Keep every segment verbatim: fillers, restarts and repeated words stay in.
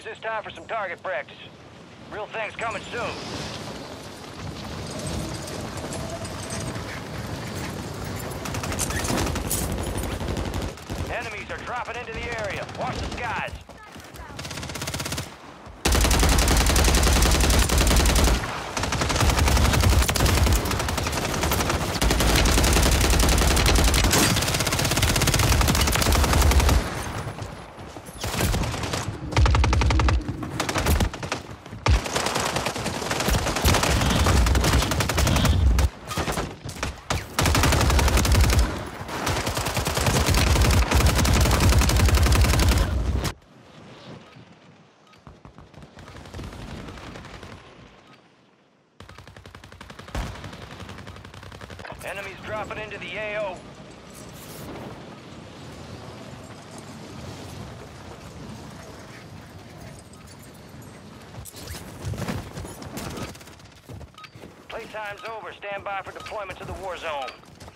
Use this time for some target practice. Real thing's coming soon. Enemies are dropping into the area. Watch the skies. Enemies dropping into the A O. Playtime's over. Stand by for deployment to the war zone.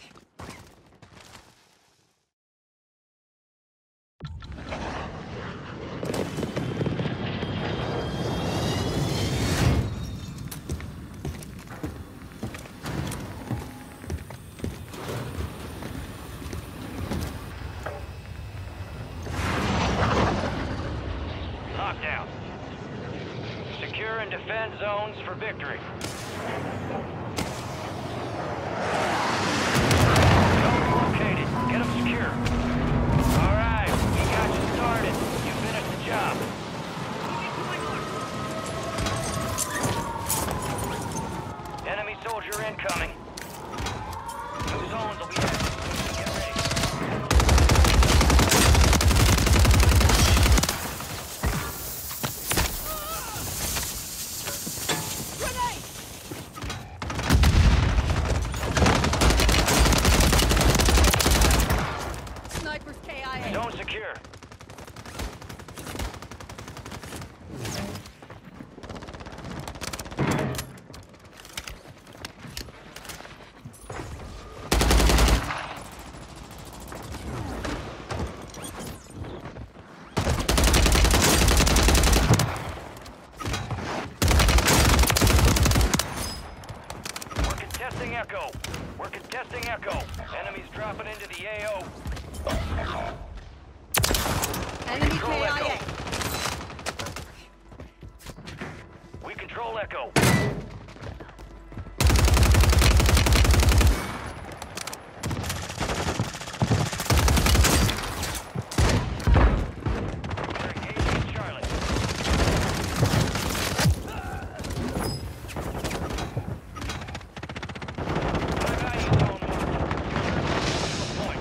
Lockdown. Secure and defend zones for victory. Zones located. Get them secure. All right, we got you started. You finished the job. Enemy soldier incoming. New zones will be active. Get ready. Zone secure. We're contesting Echo. We're contesting Echo. Enemies dropping into the A O. Enemy K I A. We control Echo. We're engaging Charlie. High value zone marked. Point.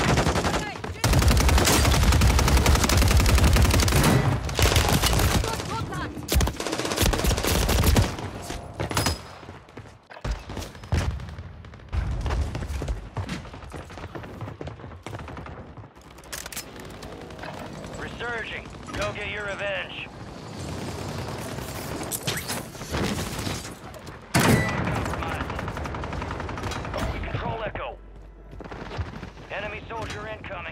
Resurging. Go get your revenge. We control Echo. Enemy soldier incoming.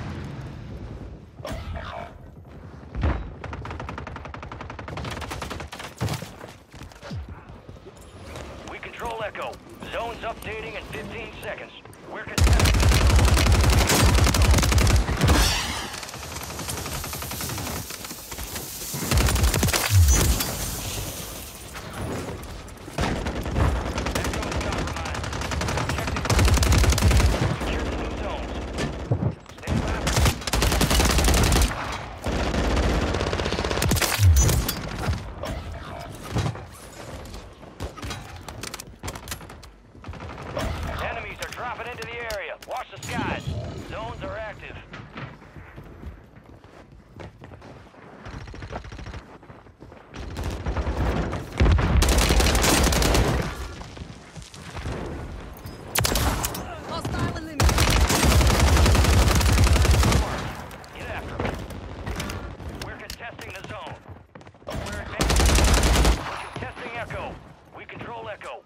We control Echo. Zone's updating in fifteen seconds. We're contesting. Enemies are dropping into the area. Watch the skies. Zones are active. Hostile in limit. Get after them. We're contesting the zone. We're advancing. We're contesting Echo. We control Echo.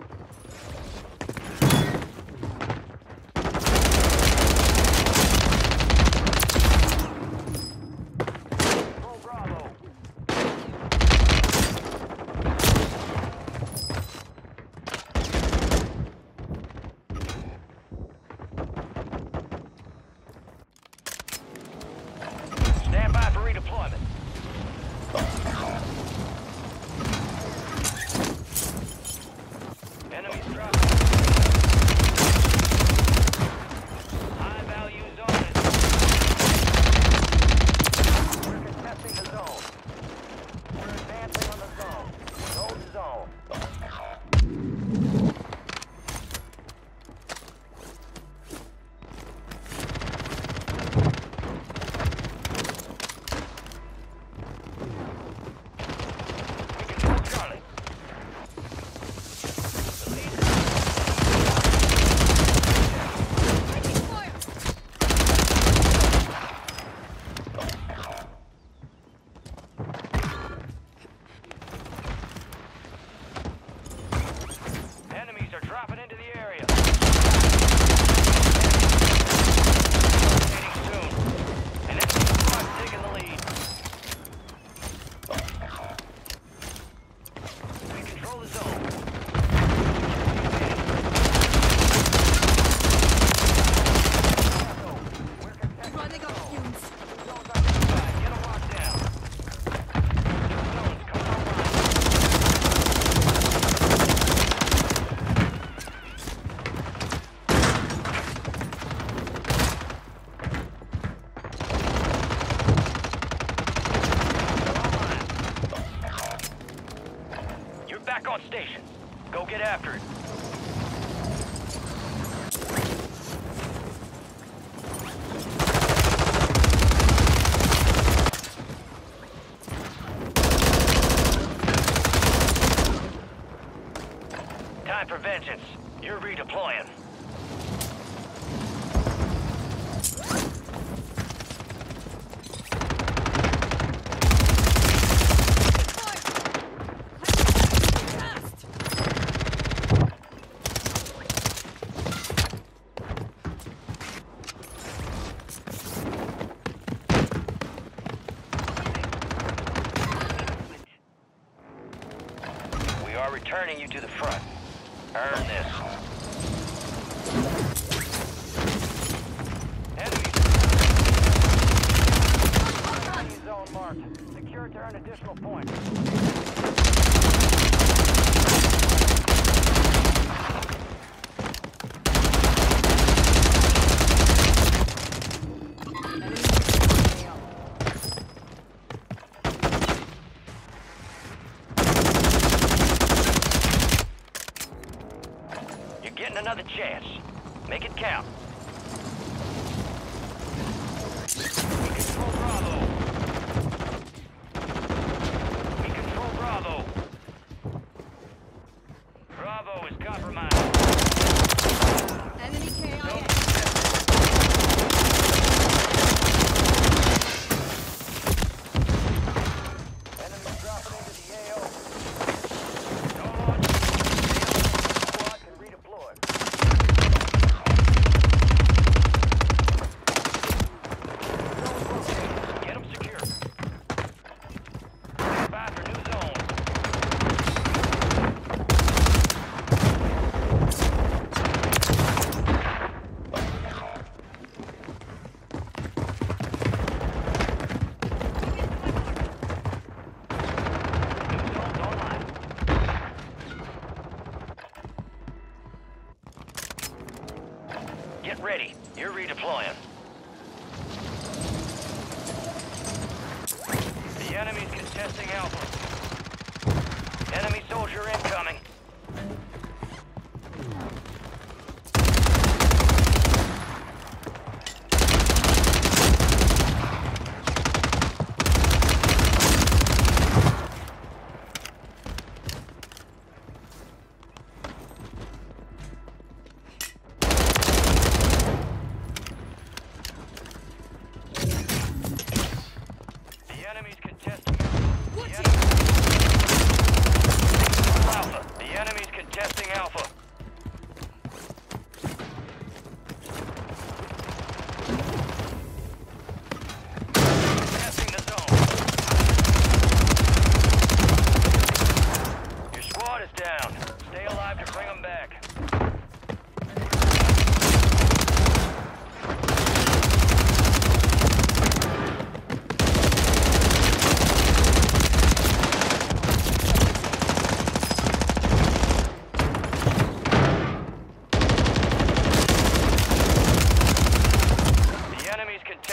redeployment. Enemies dropping. High value zone is. We're contesting the zone. We're advancing on the zone. Hold the zone. We control Charlie. The lead. Taking fire. Enemies are dropping into the area. Rotating soon. An enemy squad taking the lead. We control the zone. We're contesting Running the off zone. fumes. Zone's on the side. Get 'em locked down. Zone's coming online. You're back on station. Go get after it. Time for vengeance. You're redeploying. Fast. We are returning you to the front. Earn this. Enemy. Enemy zone marked. Secure to earn additional points. Enemy A O. You're getting another chance. Make it count. We control Bravo. We control Bravo. Bravo is compromised. Enemy K I A. Enemy dropping into the A O. Don't launch. Squad can redeploy. Get them secure. Spy for new zone. New zone's online. Get ready. You're redeploying. The enemy's contesting Alpha. Enemy soldier incoming. The enemy's contesting. Watch The it. enemy- Alpha. The enemy's contesting.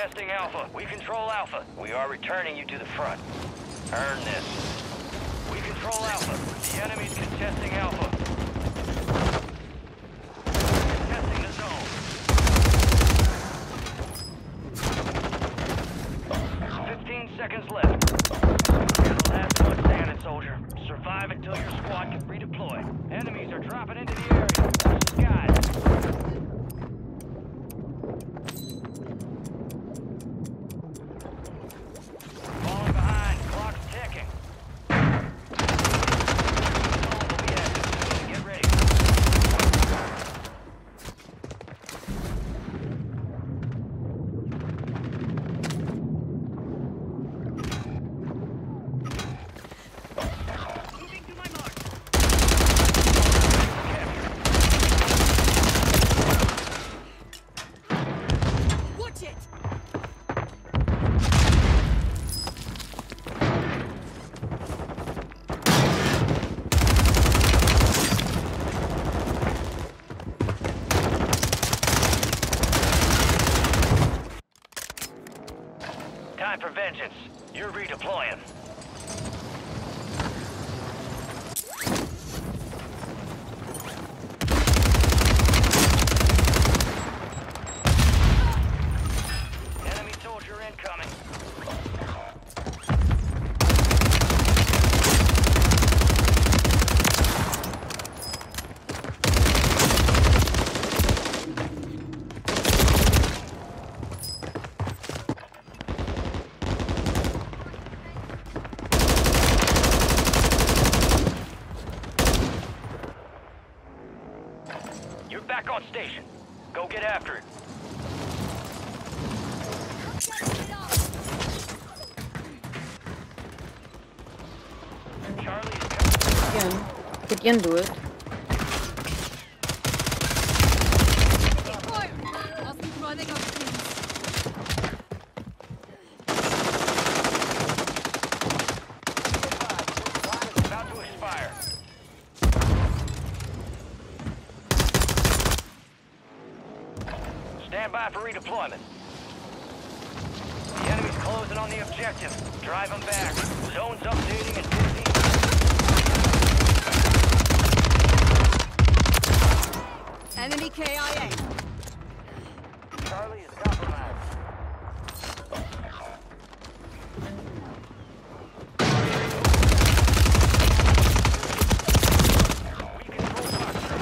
contesting Alpha. We control Alpha. We are returning you to the front. Earn this. We control Alpha. The enemy's contesting Alpha. Contesting the zone. Fifteen seconds left. You're the last one standing, soldier. Survive until your squad can redeploy. Enemies are dropping into the area. Watch the skies. Falling behind. Clock's ticking. Zone will be active soon. Get ready. Moving to my mark. Watch it! Time for vengeance. You're redeploying. Enemy soldier incoming. You're back on station. Go get after it. Charlie is coming. Again. We can do it. Taking fire! Ask them why they got skins. About to expire. Stand by for redeployment. The enemy's closing on the objective. Drive them back. Zone's updating in fifteen. Enemy K I A. Charlie is compromised. We control Foxtrot.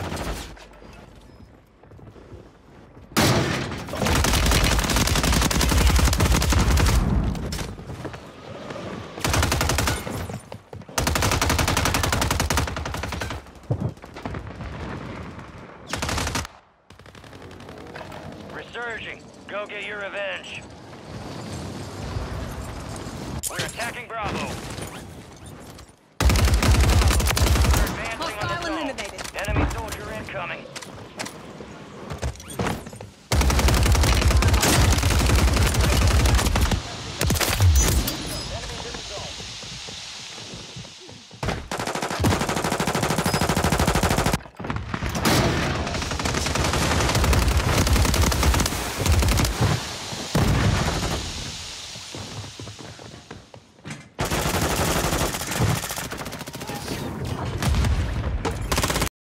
Resurging. Go get your revenge. We're attacking Bravo. We're advancing on the Hostile zone. eliminated. Enemy soldier incoming.